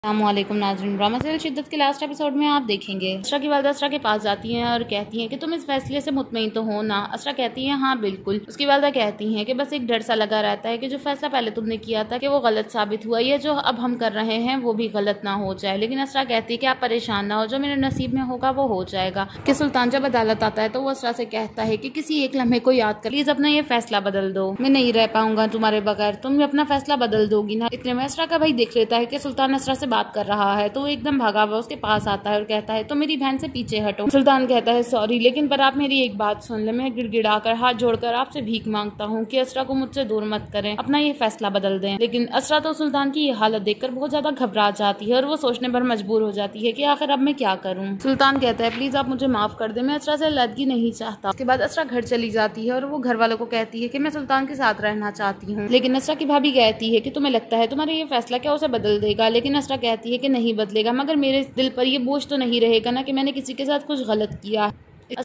अस्सलामुअलैकुम नाज़रीन, drama serial शिद्दत के लास्ट एपिसोड में आप देखेंगे असरा की वालिदा असरा के पास जाती हैं और कहती हैं कि तुम इस फैसले से मुतमईन तो हो ना। असरा कहती हैं हाँ बिल्कुल। उसकी वालिदा कहती हैं कि बस एक डर सा लगा रहता है कि जो फैसला पहले तुमने किया था कि वो गलत साबित हुआ, ये जो अब हम कर रहे हैं वो भी गलत ना हो जाए। लेकिन असरा कहती है कि आप परेशान ना हो, जो मेरे नसीब में होगा वो हो जाएगा। कि सुल्तान जब अदालत आता है तो वो असरा से कहता है कि किसी एक लम्हे को याद कर, प्लीज अपना ये फैसला बदल दो, मैं नहीं रह पाऊंगा तुम्हारे बगैर, तुम अपना फैसला बदल दोगी ना। इतने में असरा का भाई देख लेता है कि सुल्तान असरा से बात कर रहा है तो वो एकदम भागा हुआ उसके पास आता है और कहता है तो मेरी बहन से पीछे हटो। सुल्तान कहता है सॉरी, लेकिन पर आप मेरी एक बात सुन ले, मैं गिड़गिड़ाकर हाथ जोड़कर आपसे भीख मांगता हूँ कि असरा को मुझसे दूर मत करें, अपना ये फैसला बदल दें। लेकिन असरा तो सुल्तान की ये हालत देखकर बहुत ज्यादा घबरा जाती है और वो सोचने पर मजबूर हो जाती है कि आखिर अब मैं क्या करूँ। सुल्तान कहता है प्लीज आप मुझे माफ कर दे, मैं असरा से अलग नहीं चाहता। उसके बाद असरा घर चली जाती है और वो घर वालों को कहती है कि मैं सुल्तान के साथ रहना चाहती हूँ। लेकिन असरा की भाभी कहती है कि तुम्हें लगता है तुम्हारा ये फैसला क्या उसे बदल देगा। लेकिन असरा कहती है कि नहीं बदलेगा, मगर मेरे दिल पर ये बोझ तो नहीं रहेगा ना कि मैंने किसी के साथ कुछ गलत किया।